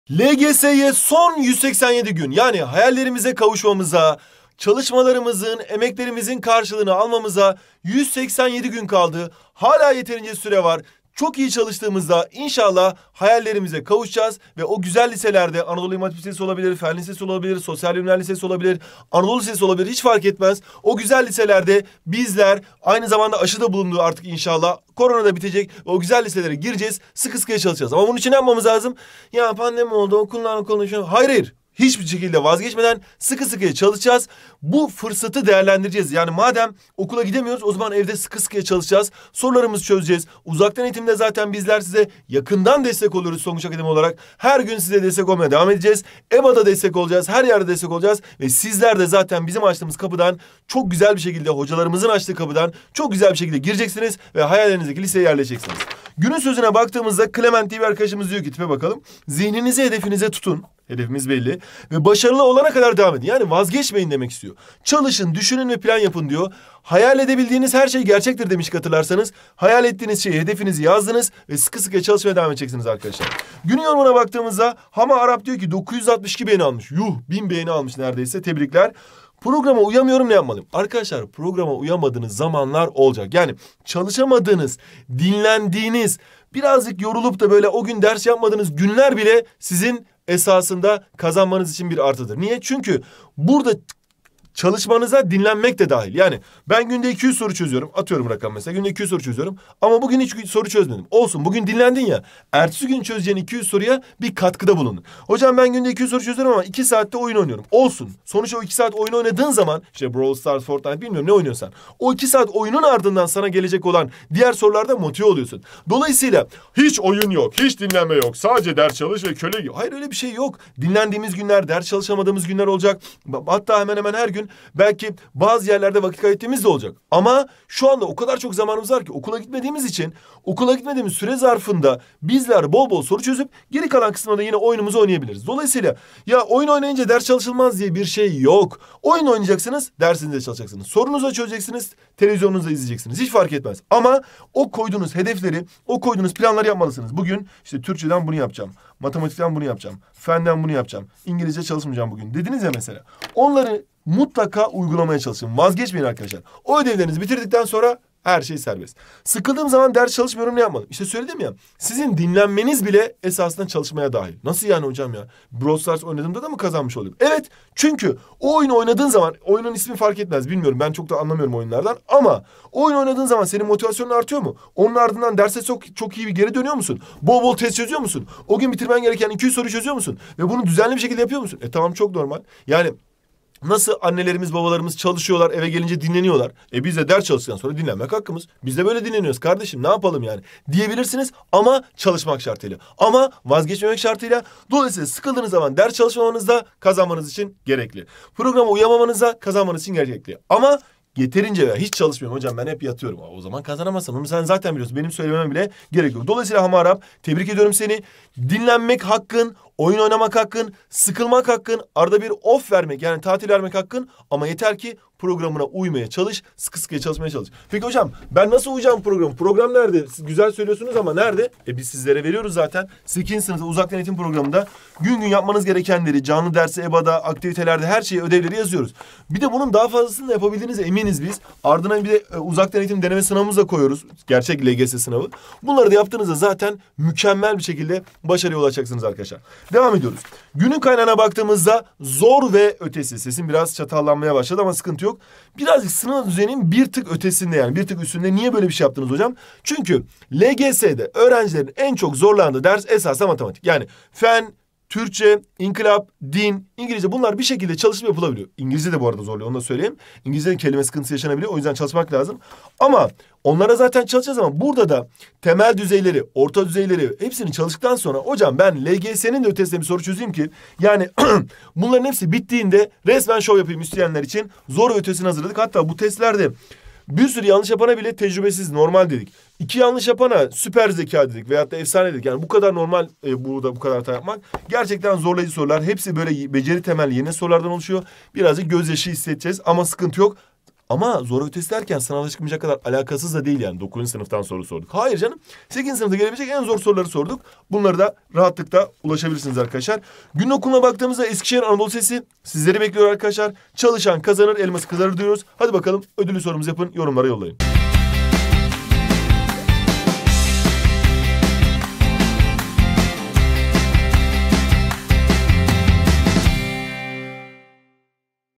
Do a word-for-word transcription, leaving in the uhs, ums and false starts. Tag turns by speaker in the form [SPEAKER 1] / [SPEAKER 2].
[SPEAKER 1] L G S'ye son yüz seksen yedi gün, yani hayallerimize kavuşmamıza, çalışmalarımızın, emeklerimizin karşılığını almamıza yüz seksen yedi gün kaldı. Hala yeterince süre var. Çok iyi çalıştığımızda inşallah hayallerimize kavuşacağız ve o güzel liselerde Anadolu İmam Hatip Lisesi olabilir, Fen Lisesi olabilir, Sosyal Bilimler Lisesi olabilir, Anadolu Lisesi olabilir, hiç fark etmez. O güzel liselerde bizler aynı zamanda aşı da bulundu artık inşallah. Korona da bitecek ve o güzel liselere gireceğiz, sıkı sıkıya çalışacağız. Ama bunun için ne yapmamız lazım? Ya pandemi oldu, okullarla konuşuyor. Hayır hayır. Hiçbir şekilde vazgeçmeden sıkı sıkıya çalışacağız. Bu fırsatı değerlendireceğiz. Yani madem okula gidemiyoruz, o zaman evde sıkı sıkıya çalışacağız. Sorularımızı çözeceğiz. Uzaktan eğitimde zaten bizler size yakından destek oluyoruz Tonguç Akademi olarak. Her gün size destek olmaya devam edeceğiz. E B A'da destek olacağız. Her yerde destek olacağız. Ve sizler de zaten bizim açtığımız kapıdan çok güzel bir şekilde, hocalarımızın açtığı kapıdan çok güzel bir şekilde gireceksiniz ve hayallerinizdeki liseye yerleşeceksiniz. Günün sözüne baktığımızda Clement diye bir arkadaşımız diyor ki, tipe bakalım. Zihninizi hedefinize tutun. Hedefimiz belli. Ve başarılı olana kadar devam edin. Yani vazgeçmeyin demek istiyor. Çalışın, düşünün ve plan yapın diyor. Hayal edebildiğiniz her şey gerçektir demiş hatırlarsanız. Hayal ettiğiniz şeyi, hedefinizi yazdınız ve sıkı sıkı çalışmaya devam edeceksiniz arkadaşlar. Günün yorumuna baktığımızda Hama Arap diyor ki dokuz yüz altmış iki beğeni almış. Yuh, bin beğeni almış neredeyse. Tebrikler. Programa uyamıyorum, ne yapmalıyım? Arkadaşlar, programa uyamadığınız zamanlar olacak. Yani çalışamadığınız, dinlendiğiniz, birazcık yorulup da böyle o gün ders yapmadığınız günler bile sizin esasında kazanmanız için bir artıdır. Niye? Çünkü burada çalışmanıza dinlenmek de dahil. Yani ben günde iki yüz soru çözüyorum. Atıyorum rakam mesela. Günde iki yüz soru çözüyorum. Ama bugün hiç soru çözmedim. Olsun, bugün dinlendin ya. Ertesi gün çözeceğin iki yüz soruya bir katkıda bulun. Hocam ben günde iki yüz soru çözüyorum ama iki saatte oyun oynuyorum. Olsun. Sonuçta o iki saat oyun oynadığın zaman, işte Brawl Stars, Fortnite, bilmiyorum ne oynuyorsan, o iki saat oyunun ardından sana gelecek olan diğer sorularda motive oluyorsun. Dolayısıyla hiç oyun yok, hiç dinlenme yok. Sadece ders çalış ve köle gibi. Hayır, öyle bir şey yok. Dinlendiğimiz günler, ders çalışamadığımız günler olacak. Hatta hemen hemen her gün belki bazı yerlerde vakit kaybettiğimiz de olacak. Ama şu anda o kadar çok zamanımız var ki okula gitmediğimiz için, okula gitmediğimiz süre zarfında bizler bol bol soru çözüp geri kalan kısmında da yine oyunumuzu oynayabiliriz. Dolayısıyla ya oyun oynayınca ders çalışılmaz diye bir şey yok. Oyun oynayacaksınız, dersinizde çalışacaksınız. Sorunuzu çözeceksiniz, televizyonunuzu izleyeceksiniz. Hiç fark etmez. Ama o koyduğunuz hedefleri, o koyduğunuz planları yapmalısınız. Bugün işte Türkçeden bunu yapacağım, matematikten bunu yapacağım, fenden bunu yapacağım, İngilizce çalışmayacağım bugün dediniz ya mesela. Onları mutlaka uygulamaya çalışın. Vazgeçmeyin arkadaşlar. O ödevlerinizi bitirdikten sonra her şey serbest. Sıkıldığım zaman ders çalışmıyorum, ne yapmalım? İşte söyledim ya, sizin dinlenmeniz bile esasında çalışmaya dahil. Nasıl yani hocam ya? Brawl Stars oynadığımda da mı kazanmış oluyorum? Evet, çünkü o oyunu oynadığın zaman, oyunun ismi fark etmez bilmiyorum, ben çok da anlamıyorum oyunlardan, ama o oyun oynadığın zaman senin motivasyonun artıyor mu? Onun ardından derse çok çok iyi bir geri dönüyor musun? Bol bol test çözüyor musun? O gün bitirmen gereken iki yüz soru çözüyor musun? Ve bunu düzenli bir şekilde yapıyor musun? E tamam, çok normal. Yani nasıl annelerimiz, babalarımız çalışıyorlar, eve gelince dinleniyorlar. E biz de ders çalıştıktan sonra dinlenmek hakkımız. Biz de böyle dinleniyoruz kardeşim, ne yapalım yani diyebilirsiniz, ama çalışmak şartıyla. Ama vazgeçmemek şartıyla. Dolayısıyla sıkıldığınız zaman ders çalışmamanız da kazanmanız için gerekli. Programa uyamamanız da kazanmanız için gerekli. Ama yeterince veya hiç çalışmıyorum hocam, ben hep yatıyorum. O zaman kazanamazsın. Onu sen zaten biliyorsun. Benim söylemem bile gerek yok. Dolayısıyla Hama Arap, tebrik ediyorum seni. Dinlenmek hakkın, oyun oynamak hakkın, sıkılmak hakkın, arada bir off vermek, yani tatil vermek hakkın, ama yeter ki programına uymaya çalış, sıkı sıkıya çalışmaya çalış. Peki hocam, ben nasıl uyacağım programı? Program nerede? Siz güzel söylüyorsunuz ama nerede? E biz sizlere veriyoruz zaten. sekizinci sınıfta uzaktan eğitim programında gün gün yapmanız gerekenleri, canlı dersi, E B A'da, aktivitelerde, her şeyi, ödevleri yazıyoruz. Bir de bunun daha fazlasını da yapabildiğinize eminiz biz. Ardından bir de e, uzaktan eğitim deneme sınavımızı da koyuyoruz. Gerçek L G S sınavı. Bunları da yaptığınızda zaten mükemmel bir şekilde başarıya ulaşacaksınız arkadaşlar. Devam ediyoruz. Günün kaynağına baktığımızda zor ve ötesi. Sesim biraz çatallanmaya başladı ama sıkıntı yok. Birazcık sınav düzeyinin bir tık ötesinde, yani bir tık üstünde. Niye böyle bir şey yaptınız hocam? Çünkü L G S'de öğrencilerin en çok zorlandığı ders esasında matematik. Yani fen, Türkçe, inkılap, din, İngilizce, bunlar bir şekilde çalışıp yapılabiliyor. İngilizce de bu arada zorluyor, onu da söyleyeyim. İngilizce'nin kelime sıkıntısı yaşanabiliyor, o yüzden çalışmak lazım. Ama onlara zaten çalışacağız, ama burada da temel düzeyleri, orta düzeyleri hepsini çalıştıktan sonra hocam ben L G S'nin de ötesinde bir soru çözeyim ki, yani bunların hepsi bittiğinde resmen şov yapayım isteyenler için zor ve ötesini hazırladık. Hatta bu testlerde bir sürü yanlış yapana bile tecrübesiz, normal dedik. İki yanlış yapana süper zeka dedik veyahut da efsane dedik. Yani bu kadar normal, e, burada bu kadar hata yapmak. Gerçekten zorlayıcı sorular. Hepsi böyle beceri temelli yeni sorulardan oluşuyor. Birazcık gözyaşı hissedeceğiz ama sıkıntı yok. Ama zor ötesi derken sınavda çıkmayacak kadar alakasız da değil yani. dokuzuncu sınıftan soru sorduk. Hayır canım. sekizinci sınıfta gelebilecek en zor soruları sorduk. Bunları da rahatlıkla ulaşabilirsiniz arkadaşlar. Günün okuluna baktığımızda Eskişehir Anadolu Sesi sizleri bekliyor arkadaşlar. Çalışan kazanır, elması kazanır diyoruz. Hadi bakalım ödüllü sorumuzu yapın, yorumlara yollayın.